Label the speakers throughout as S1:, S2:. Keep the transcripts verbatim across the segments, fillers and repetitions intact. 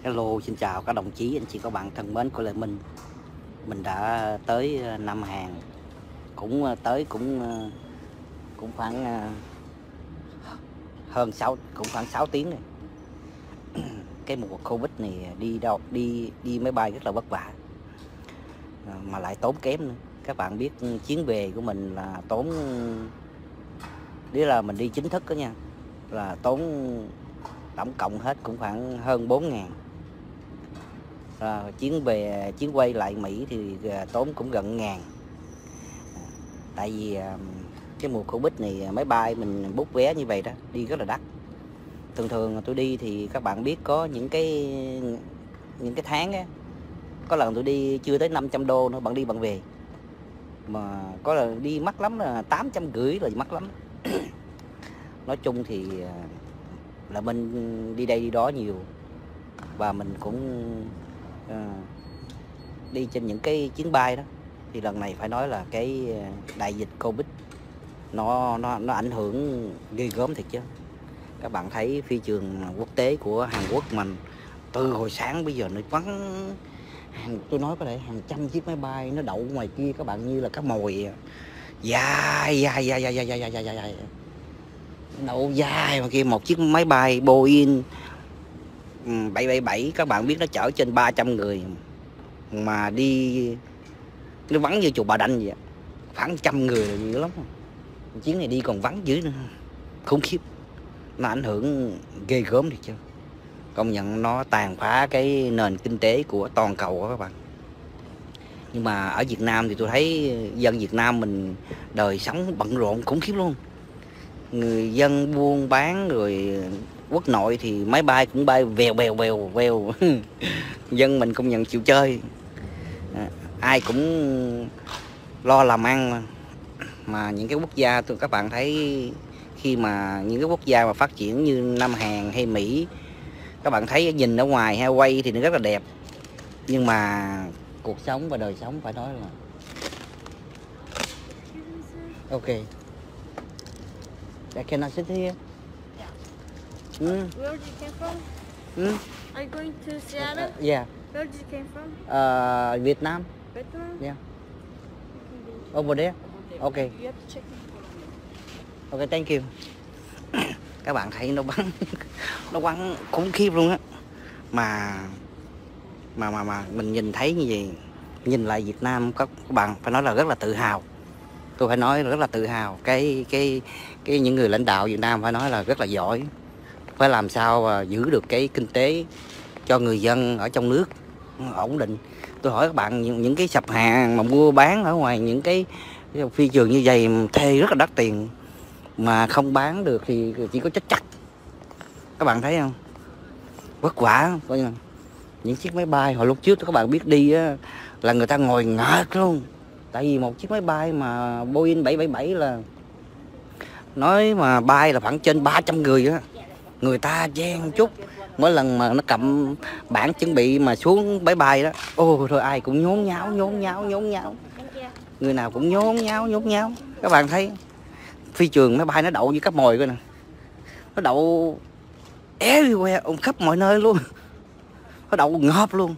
S1: Hello, xin chào các đồng chí, anh chị, các bạn thân mến của Lê Minh. Mình đã tới Nam Hàn, cũng tới cũng cũng khoảng hơn sáu cũng khoảng sáu tiếng này. Cái mùa Covid này đi đâu đi đi máy bay rất là vất vả, mà lại tốn kém nữa. Các bạn biết chuyến về của mình là tốn, đấy là mình đi chính thức đó nha, là tốn tổng cộng hết cũng khoảng hơn bốn ngàn. À, chuyến về chuyến quay lại Mỹ thì tốn cũng gần ngàn. Tại vì cái mùa Covid này máy bay mình bút vé như vậy đó đi rất là đắt. Thường thường tôi đi thì các bạn biết có những cái những cái tháng á, có lần tôi đi chưa tới năm trăm đô nữa, bạn đi bạn về, mà có lần đi mắc lắm là tám trăm rưỡi là mắc lắm. Nói chung thì là mình đi đây đi đó nhiều, và mình cũng à, đi trên những cái chuyến bay đó. Thì lần này phải nói là cái đại dịch Covid nó nó nó ảnh hưởng ghê gớm thiệt chứ. Các bạn thấy phi trường quốc tế của Hàn Quốc mình từ hồi sáng bây giờ nó vắng, hàng tôi nói có thể hàng trăm chiếc máy bay nó đậu ngoài kia các bạn, như là cá mồi dài dài dài dài dài dài dài dài dài đậu dài mà kia. Một chiếc máy bay Boeing bảy bảy bảy các bạn biết nó chở trên ba trăm người mà đi, nó vắng như chùa Bà Đanh vậy, khoảng trăm người là nhiều lắm. Chuyến này đi còn vắng dữ nữa, khủng khiếp, nó ảnh hưởng ghê gớm thì chứ. Công nhận nó tàn phá cái nền kinh tế của toàn cầu đó các bạn. Nhưng mà ở Việt Nam thì tôi thấy dân Việt Nam mình đời sống bận rộn khủng khiếp luôn. Người dân buôn bán rồi quốc nội thì máy bay cũng bay vèo vèo vèo vèo. Dân mình công nhận chịu chơi, à, ai cũng lo làm ăn mà. Mà những cái quốc gia tôi các bạn thấy, khi mà những cái quốc gia mà phát triển như Nam Hàn hay Mỹ, các bạn thấy nhìn ở ngoài hay quay thì nó rất là đẹp, nhưng mà cuộc sống và đời sống phải nói là ok. Can I sit here?
S2: Yeah.
S1: Mm.
S2: Where did you came from?
S1: Mm.
S2: Are you going to Seattle?
S1: Uh, yeah.
S2: Where did you came from?
S1: Uh, Vietnam.
S2: Vietnam?
S1: Yeah.
S2: You can go
S1: Over there.
S2: over there.
S1: Okay.
S2: You have to check in.
S1: Ok, thank you. Các bạn thấy nó bắn nó bắn khủng khiếp luôn á, mà mà mà mà mình nhìn thấy như vậy, nhìn lại Việt Nam các bạn phải nói là rất là tự hào. Tôi phải nói là rất là tự hào. Cái cái cái những người lãnh đạo Việt Nam phải nói là rất là giỏi, phải làm sao mà giữ được cái kinh tế cho người dân ở trong nước ổn định. Tôi hỏi các bạn, những, những cái sạp hàng mà mua bán ở ngoài những cái phi trường như vậy thuê rất là đắt tiền, mà không bán được thì chỉ có chết chắc. Các bạn thấy không, vất vả. Coi như những chiếc máy bay hồi lúc trước các bạn biết đi á, là người ta ngồi ngợt luôn. Tại vì một chiếc máy bay mà Boeing bảy bảy bảy là nói mà bay là khoảng trên ba trăm người á, người ta chen chút. Mỗi lần mà nó cầm bảng chuẩn bị mà xuống máy bay đó, ô thôi ai cũng nhốn nháo nhốn nháo nhốn nháo, người nào cũng nhốn nháo nhốn nháo. Các bạn thấy phi trường máy bay nó đậu như cáp mồi coi nè, nó đậu everywhere, khắp mọi nơi luôn, nó đậu ngợp luôn.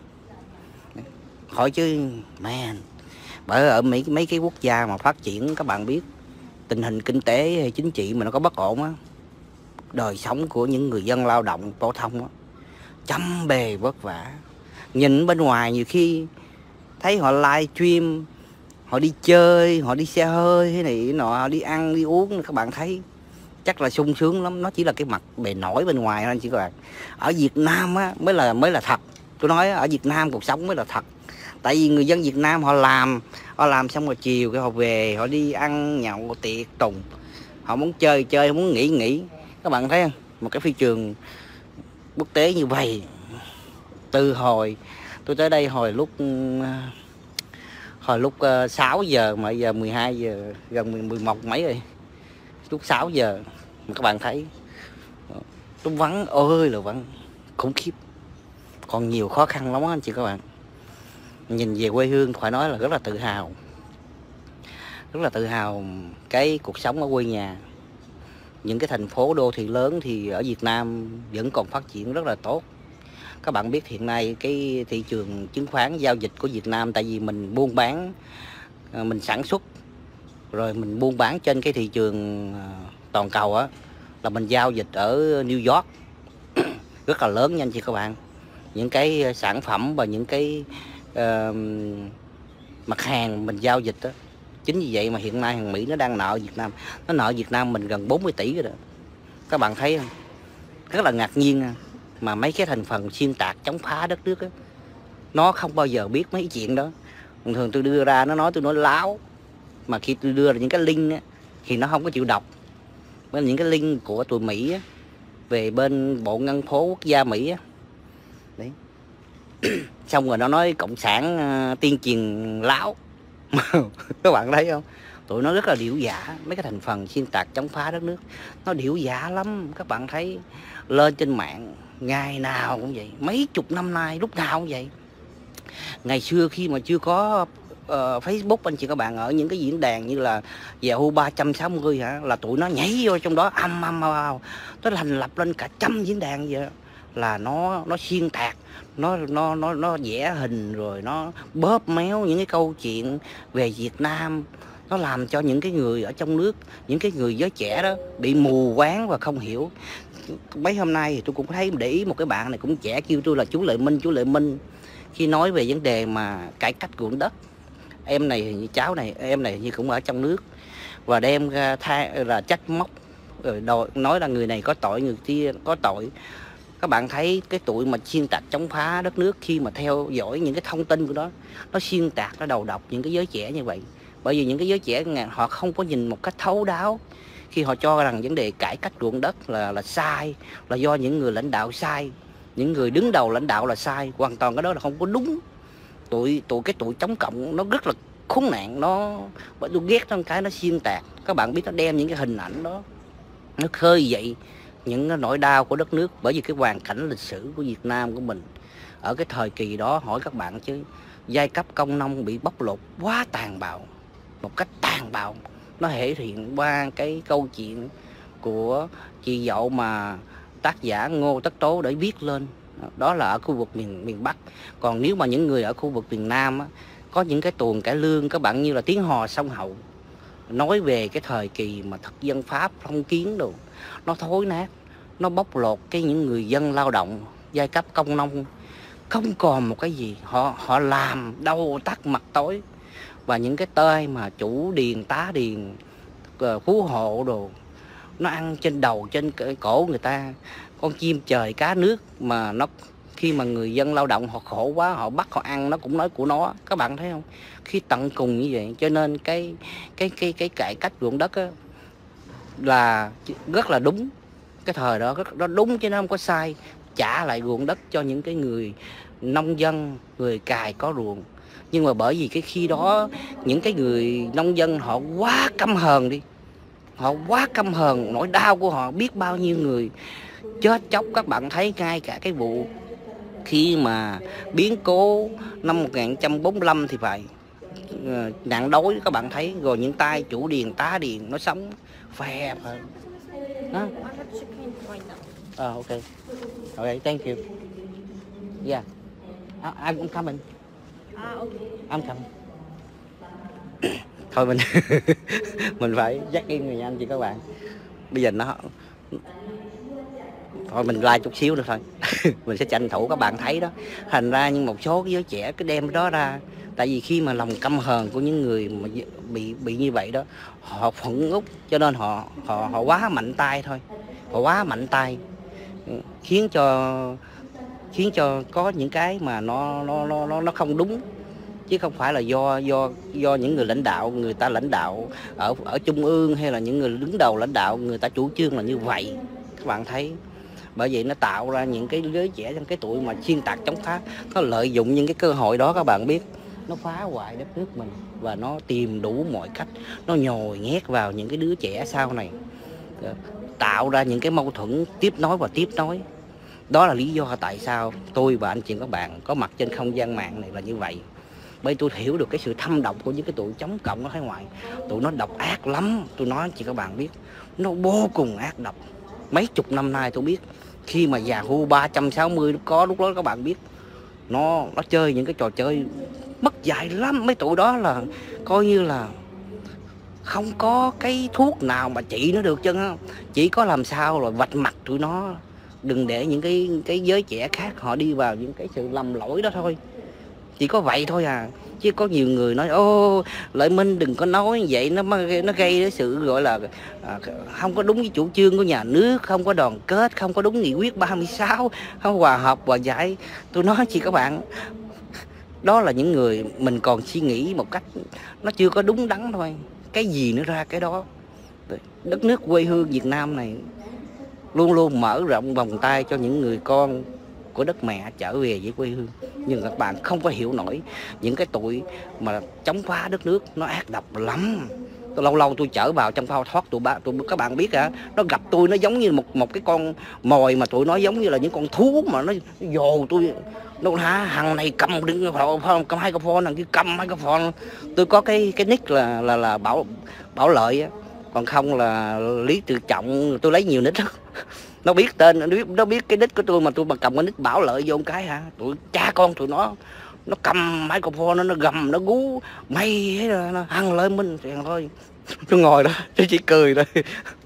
S1: Hỏi chứ man, bởi ở mấy mấy cái quốc gia mà phát triển, các bạn biết tình hình kinh tế hay chính trị mà nó có bất ổn á, đời sống của những người dân lao động phổ thông á trăm bề vất vả. Nhìn bên ngoài nhiều khi thấy họ live stream, họ đi chơi, họ đi xe hơi thế này nọ, họ đi ăn đi uống, các bạn thấy chắc là sung sướng lắm. Nó chỉ là cái mặt bề nổi bên ngoài thôi anh chị các bạn. Ở Việt Nam á mới là mới là thật. Tôi nói ở Việt Nam cuộc sống mới là thật. Tại vì người dân Việt Nam họ làm họ làm xong rồi chiều cái họ về, họ đi ăn nhậu tiệc tùng, họ muốn chơi chơi, họ muốn nghỉ nghỉ. Các bạn thấy không, một cái phi trường quốc tế như vậy, từ hồi tôi tới đây hồi lúc hồi lúc uh, sáu giờ mà giờ mười hai giờ, gần mười một mấy rồi, lúc sáu giờ mà các bạn thấy nó vắng ơi là vắng, khủng khiếp. Còn nhiều khó khăn lắm anh chị các bạn. Nhìn về quê hương phải nói là rất là tự hào, rất là tự hào cái cuộc sống ở quê nhà. Những cái thành phố đô thị lớn thì ở Việt Nam vẫn còn phát triển rất là tốt. Các bạn biết hiện nay cái thị trường chứng khoán giao dịch của Việt Nam, tại vì mình buôn bán, mình sản xuất rồi mình buôn bán trên cái thị trường toàn cầu á, là mình giao dịch ở New York rất là lớn nha anh chị các bạn. Những cái sản phẩm và những cái uh, mặt hàng mình giao dịch đó. Chính vì vậy mà hiện nay thằng Mỹ nó đang nợ Việt Nam, nó nợ Việt Nam mình gần bốn mươi tỷ rồi đó. Các bạn thấy không? Rất là ngạc nhiên mà mấy cái thành phần xuyên tạc chống phá đất nước đó, nó không bao giờ biết mấy chuyện đó. Thường tôi đưa ra nó nói tôi nói láo, mà khi tôi đưa ra những cái link á, thì nó không có chịu đọc. Bên những cái link của tụi Mỹ á, về bên bộ ngân phố quốc gia Mỹ á. Đấy. Xong rồi nó nói cộng sản uh, tiên truyền láo. Các bạn thấy không? Tụi nó rất là điểu giả, mấy cái thành phần xuyên tạc chống phá đất nước nó điểu giả lắm. Các bạn thấy lên trên mạng ngày nào cũng vậy, mấy chục năm nay lúc nào cũng vậy. Ngày xưa khi mà chưa có uh, Facebook anh chị các bạn, ở những cái diễn đàn như là Yahoo ba trăm sáu mươi hả, là tụi nó nhảy vô trong đó âm âm âm, nó thành lập lên cả trăm diễn đàn vậy đó. Là nó nó xuyên tạc, nó nó nó nó vẽ hình rồi nó bóp méo những cái câu chuyện về Việt Nam, nó làm cho những cái người ở trong nước, những cái người giới trẻ đó bị mù quáng và không hiểu. Mấy hôm nay thì tôi cũng thấy để ý một cái bạn này cũng trẻ kêu tôi là chú Lệ Minh, chú Lệ Minh khi nói về vấn đề mà cải cách ruộng đất. Em này, cháu này, em này như cũng ở trong nước và đem ra thay là trách móc rồi đòi, nói là người này có tội, người kia có tội. Các bạn thấy cái tụi mà xuyên tạc chống phá đất nước, khi mà theo dõi những cái thông tin của nó, nó xuyên tạc, nó đầu độc những cái giới trẻ như vậy. Bởi vì những cái giới trẻ họ không có nhìn một cách thấu đáo, khi họ cho rằng vấn đề cải cách ruộng đất là là sai, là do những người lãnh đạo sai, những người đứng đầu lãnh đạo là sai. Hoàn toàn cái đó là không có đúng. Tụi tụi cái tụi chống cộng nó rất là khốn nạn, nó bởi tôi ghét trong cái nó xuyên tạc. Các bạn biết nó đem những cái hình ảnh đó, nó khơi dậy những cái nỗi đau của đất nước. Bởi vì cái hoàn cảnh lịch sử của Việt Nam của mình ở cái thời kỳ đó, hỏi các bạn chứ, giai cấp công nông bị bóc lột quá tàn bạo, một cách tàn bạo. Nó thể hiện qua cái câu chuyện của chị dậu mà tác giả Ngô Tất Tố để viết lên. Đó là ở khu vực miền miền Bắc. Còn nếu mà những người ở khu vực miền Nam á, có những cái tuồng cải lương, các bạn như là Tiếng Hò Sông Hậu, nói về cái thời kỳ mà thực dân Pháp phong kiến đồ, nó thối nát, nó bóc lột cái những người dân lao động, giai cấp công nông không còn một cái gì. Họ họ làm đầu tắt mặt tối. Và những cái tơi mà chủ điền, tá điền, phú hộ đồ, nó ăn trên đầu, trên cổ người ta. Con chim trời cá nước mà nó, khi mà người dân lao động họ khổ quá, họ bắt họ ăn, nó cũng nói của nó. Các bạn thấy không? Khi tận cùng như vậy, cho nên cái cái cái cái cải cách ruộng đất á, là rất là đúng. Cái thời đó rất nó đúng chứ nó không có sai. Trả lại ruộng đất cho những cái người nông dân, người cài có ruộng. Nhưng mà bởi vì cái khi đó những cái người nông dân họ quá căm hờn đi, họ quá căm hờn, nỗi đau của họ biết bao nhiêu người chết chóc. Các bạn thấy ngay cả cái vụ khi mà biến cố năm một nghìn chín trăm bốn mươi lăm thì phải, nạn đói các bạn thấy, rồi những tay chủ điền tá điền nó sống phè phè đó. Uh, okay. Okay, thank you. Yeah. I, I'm coming.
S2: Ah, okay.
S1: I'm coming. Thôi mình mình phải dắt in người anh chị các bạn. Bây giờ nó thôi mình like chút xíu nữa thôi. Mình sẽ tranh thủ các bạn thấy đó. Thành ra nhưng một số cái giới trẻ cứ đem đó ra. Tại vì khi mà lòng căm hờn của những người mà bị bị như vậy đó, họ phẫn út, cho nên họ họ họ quá mạnh tay thôi. Họ quá mạnh tay, khiến cho khiến cho có những cái mà nó nó nó nó không đúng, chứ không phải là do do do những người lãnh đạo, người ta lãnh đạo ở ở trung ương hay là những người đứng đầu lãnh đạo người ta chủ trương là như vậy. Các bạn thấy, bởi vậy nó tạo ra những cái giới trẻ trong cái tuổi mà xuyên tạc chống phá, nó lợi dụng những cái cơ hội đó. Các bạn biết, nó phá hoại đất nước mình và nó tìm đủ mọi cách, nó nhồi nhét vào những cái đứa trẻ sau này, tạo ra những cái mâu thuẫn tiếp nối và tiếp nối. Đó là lý do tại sao tôi và anh chị các bạn có mặt trên không gian mạng này là như vậy. Bởi tôi hiểu được cái sự thâm độc của những cái tụi chống cộng ở hải ngoại. Tụi nó độc ác lắm, tôi nói anh chị các bạn biết, nó vô cùng ác độc. Mấy chục năm nay tôi biết Khi mà Yahoo ba trăm sáu mươi có lúc đó các bạn biết, nó nó chơi những cái trò chơi mất dạy lắm. Mấy tụi đó là coi như là không có cái thuốc nào mà trị nó được chân á, chỉ có làm sao rồi vạch mặt tụi nó, đừng để những cái cái giới trẻ khác họ đi vào những cái sự lầm lỗi đó thôi, chỉ có vậy thôi à. Chứ có nhiều người nói ô Lợi Minh đừng có nói vậy, nó nó gây cái sự gọi là à, không có đúng với chủ trương của nhà nước, không có đoàn kết, không có đúng nghị quyết ba mươi sáu, không hòa hợp hòa giải. Tôi nói chị các bạn, đó là những người mình còn suy nghĩ một cách nó chưa có đúng đắn thôi, cái gì nữa ra cái đó. Đất nước quê hương Việt Nam này luôn luôn mở rộng vòng tay cho những người con của đất mẹ trở về với quê hương. Nhưng các bạn không có hiểu nổi những cái tụi mà chống phá đất nước nó ác độc lắm. Tôi lâu lâu tôi chở vào trong phao thoát tụi ba tụi các bạn biết hả, nó gặp tôi nó giống như một một cái con mồi, mà tụi nó giống như là những con thú mà nó dồ tôi. Nó hả, thằng này cầm đừng cầm hai cái phone, thằng kia cầm hai cái phone. Tôi có cái cái nick là là là bảo bảo lợi á, còn không là Lý Tự Trọng. Tôi lấy nhiều nick đó. Nó biết tên, nó biết nó biết cái nick của tôi mà tôi mà cầm cái nick bảo lợi vô một cái hả, tụi cha con tụi nó nó cầm microphone nó nó gầm nó gú mày ấy là nó hằng Lợi Minh thì thôi. Tôi ngồi đó tôi chỉ cười thôi.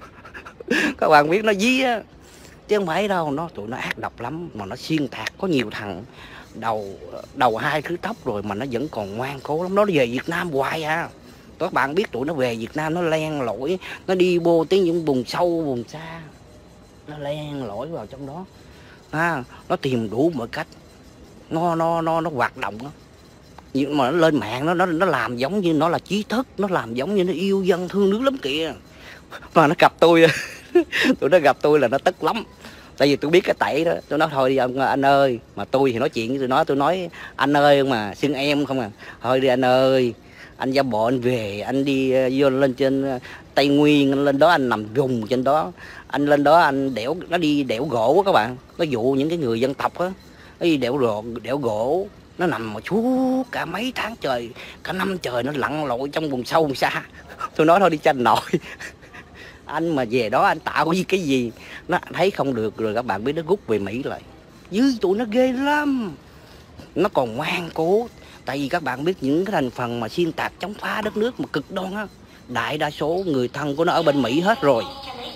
S1: Các bạn biết nó dí á chứ không phải đâu, nó tụi nó ác độc lắm mà nó xuyên tạc. Có nhiều thằng đầu đầu hai thứ tóc rồi mà nó vẫn còn ngoan cố lắm, nó về Việt Nam hoài à. Các bạn biết tụi nó về Việt Nam nó len lỏi, nó đi vô tới những vùng sâu vùng xa, nó len lỏi vào trong đó à, nó tìm đủ mọi cách, nó nó nó nó hoạt động đó. Nhưng mà nó lên mạng nó nó nó làm giống như nó là trí thức, nó làm giống như nó yêu dân thương nước lắm kìa. Mà nó gặp tôi tụi nó gặp tôi là nó tức lắm, tại vì tôi biết cái tẩy đó. Tôi nói thôi đi ông anh ơi, mà tôi thì nói chuyện với tụi nó tôi nói anh ơi mà xưng em không à. Thôi đi anh ơi, anh ra bộ anh về, anh đi vô lên trên Tây Nguyên, anh lên đó anh nằm gùng trên đó, anh lên đó anh đẽo, nó đi đẽo gỗ á các bạn, nó dụ những cái người dân tộc á, nó đi đẽo rộ đẽo gỗ, nó nằm mà suốt cả mấy tháng trời, cả năm trời nó lặn lội trong vùng sâu vùng xa. Tôi nói thôi đi tranh nội. Anh mà về đó anh tạo cái cái gì nó thấy không được rồi, các bạn biết nó rút về Mỹ lại. Dưới tụi nó ghê lắm, nó còn ngoan cố. Tại vì các bạn biết những cái thành phần mà xuyên tạc chống phá đất nước mà cực đoan á, đại đa số người thân của nó ở bên Mỹ hết rồi.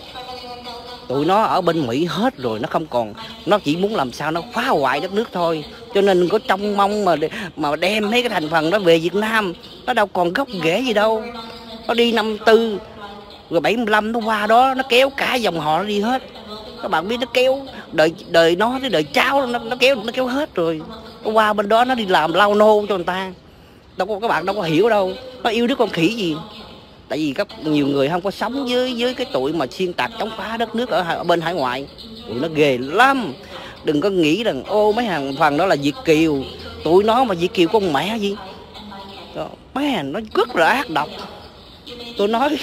S1: Tụi nó ở bên Mỹ hết rồi, nó không còn, nó chỉ muốn làm sao nó phá hoại đất nước thôi. Cho nên đừng có trông mong mà mà đem mấy cái thành phần đó về Việt Nam, nó đâu còn gốc rễ gì đâu. Nó đi năm tư rồi bảy mươi lăm nó qua đó nó kéo cả dòng họ nó đi hết. Các bạn biết nó kéo đời đời nó tới đời cháu nó, nó kéo nó kéo hết rồi. Nó qua bên đó nó đi làm lau nô cho người ta. Đâu có, các bạn đâu có hiểu đâu, nó yêu đứa con khỉ gì. Tại vì các nhiều người không có sống với với cái tụi mà xuyên tạc chống phá đất nước ở, ở bên hải ngoại, tụi nó ghê lắm. Đừng có nghĩ rằng ô mấy hàng phần đó là Việt kiều, tụi nó mà Việt kiều con mẹ gì đó, mấy hàng nó rất là ác độc. Tôi nói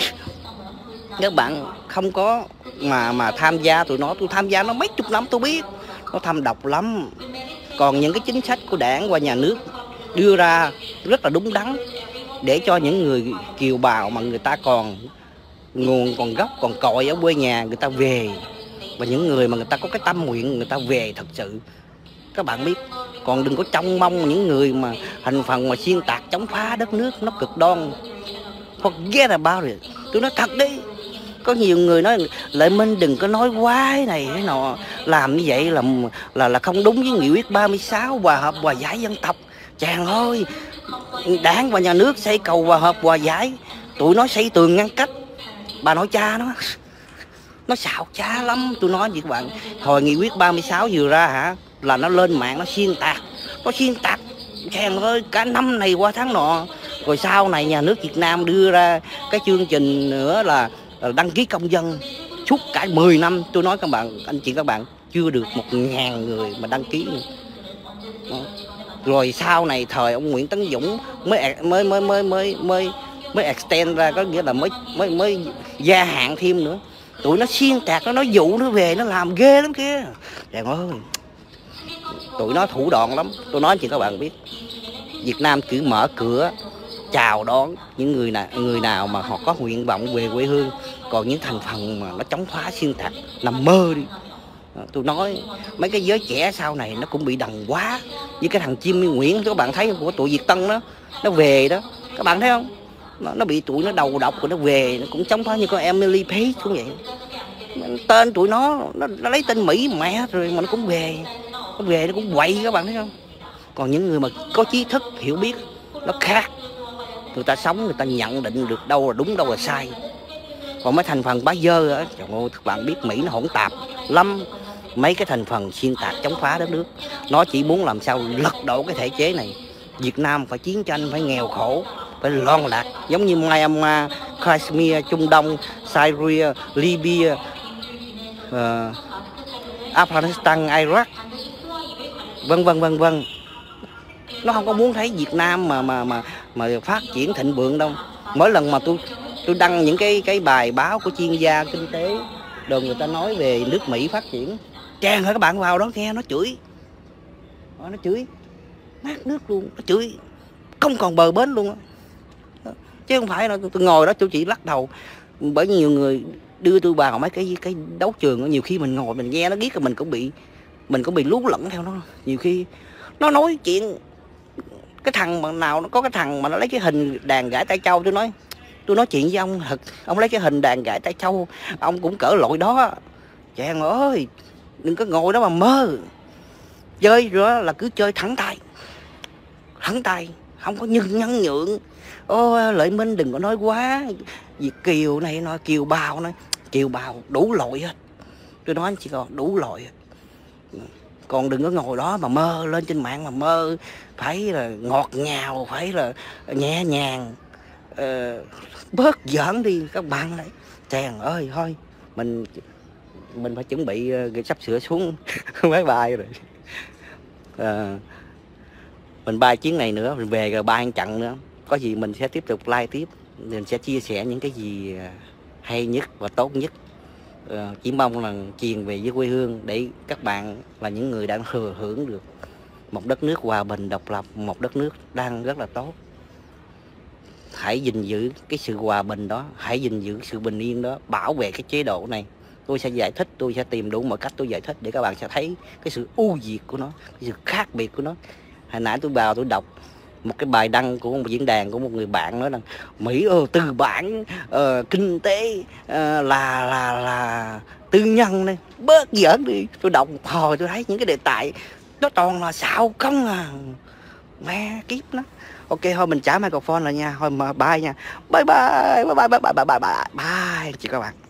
S1: các bạn không có mà mà tham gia tụi nó, tôi tham gia nó mấy chục năm tôi biết nó thâm độc lắm. Còn những cái chính sách của đảng và nhà nước đưa ra rất là đúng đắn để cho những người kiều bào mà người ta còn nguồn còn gốc còn cội ở quê nhà người ta về, và những người mà người ta có cái tâm nguyện người ta về thật sự. Các bạn biết, còn đừng có trông mong những người mà thành phần mà xuyên tạc chống phá đất nước nó cực đoan. Forget about it. Tôi nói thật đi, có nhiều người nói Lợi Minh đừng có nói quá cái này cái nọ, làm như vậy là là là không đúng với nghị quyết ba mươi sáu hòa hợp hòa giải dân tộc. Chàng ơi, đảng và nhà nước xây cầu hòa hợp hòa giải, tụi nó xây tường ngăn cách. Bà nội cha nó nó xạo cha lắm. Tôi nói với các bạn, hồi nghị quyết ba mươi sáu vừa ra hả, là nó lên mạng nó xuyên tạc, nó xuyên tạc chàng ơi cả năm này qua tháng nọ. Rồi sau này nhà nước Việt Nam đưa ra cái chương trình nữa là đăng ký công dân suốt cả mười năm. Tôi nói các bạn, anh chị các bạn, chưa được một ngàn người mà đăng ký nữa. Đó. Rồi sau này thời ông Nguyễn Tấn Dũng mới mới mới mới mới mới mới extend ra, có nghĩa là mới mới mới gia hạn thêm nữa. Tụi nó xuyên tạc, nó nói dụ nó về nó làm ghê lắm kia. Trời ơi, tụi nó thủ đoạn lắm. Tôi nói chị các bạn biết, Việt Nam cứ mở cửa chào đón những người nào người nào mà họ có nguyện vọng về quê hương. Còn những thành phần mà nó chống phá xuyên tạc nằm mơ đi. Tôi nói mấy cái giới trẻ sau này nó cũng bị đần quá, như cái thằng Chim Nguyễn các bạn thấy của tụi Việt Tân đó, nó về đó, các bạn thấy không, nó, nó bị tụi nó đầu độc rồi nó về, nó cũng chống phá như con Emily Page cũng vậy. Tên tụi nó, nó nó lấy tên Mỹ mẹ rồi mà nó cũng về, nó về nó cũng quậy, các bạn thấy không. Còn những người mà có trí thức hiểu biết nó khác, người ta sống người ta nhận định được đâu là đúng đâu là sai. Còn mấy thành phần bá dơ á, trời ơi, các bạn biết Mỹ nó hỗn tạp lắm, mấy cái thành phần xuyên tạc chống phá đất nước, nó chỉ muốn làm sao lật đổ cái thể chế này. Việt Nam phải chiến tranh, phải nghèo khổ, phải loạn lạc, giống như Myanmar, Kashmir, Trung Đông, Syria, Libya, uh, Afghanistan, Iraq, vân vân vân vân. Nó không có muốn thấy Việt Nam mà mà mà mà phát triển thịnh vượng đâu. Mỗi lần mà tôi tôi đăng những cái cái bài báo của chuyên gia kinh tế, rồi người ta nói về nước Mỹ phát triển, tràn hết các bạn vào đó nghe nó chửi, nó chửi nát nước luôn, nó chửi không còn bờ bến luôn đó. Chứ không phải là tôi ngồi đó tôi chỉ lắc đầu. Bởi nhiều người đưa tôi vào mấy cái cái đấu trường đó, nhiều khi mình ngồi mình nghe nó biết là mình cũng bị mình cũng bị lú lẫn theo nó. Nhiều khi nó nói chuyện cái thằng mà nào nó có cái thằng mà nó lấy cái hình đàn gãi tay trâu, tôi nói tôi nói chuyện với ông thật, ông lấy cái hình đàn gãi tay trâu ông cũng cỡ lội đó. Chàng ơi đừng có ngồi đó mà mơ, chơi rồi là cứ chơi thẳng tay, thẳng tay không có nhân nhân nhượng. Ô Lợi Minh đừng có nói quá, Việt kiều này nói kiều bào này, kiều bào đủ loại hết, tôi nói chỉ còn đủ loại hết. Còn đừng có ngồi đó mà mơ lên trên mạng mà mơ phải là ngọt ngào, phải là nhẹ nhàng, ờ, bớt giỡn đi các bạn đấy. Chàng ơi thôi mình mình phải chuẩn bị uh, sắp sửa xuống máy bay rồi. Uh, mình bay chuyến này nữa, mình về rồi bay một chặng nữa, có gì mình sẽ tiếp tục live tiếp, mình sẽ chia sẻ những cái gì hay nhất và tốt nhất. Uh, chỉ mong là truyền về với quê hương để các bạn là những người đang thừa hưởng được một đất nước hòa bình độc lập, một đất nước đang rất là tốt. Hãy gìn giữ cái sự hòa bình đó, hãy gìn giữ sự bình yên đó, bảo vệ cái chế độ này. Tôi sẽ giải thích, tôi sẽ tìm đủ mọi cách tôi giải thích để các bạn sẽ thấy cái sự ưu việt của nó, cái sự khác biệt của nó. Hồi nãy tôi vào tôi đọc một cái bài đăng của một diễn đàn của một người bạn nói rằng Mỹ ơ tư bản uh, kinh tế uh, là là là tư nhân này, bớt giỡn đi. Tôi đọc một hồi tôi thấy những cái đề tài nó toàn là xạo không à, mẹ kiếp nó. Ok thôi mình trả microphone rồi nha, thôi mà bye nha, bye bye bye bye bye bye bye bye bye, bye. Chị các bạn.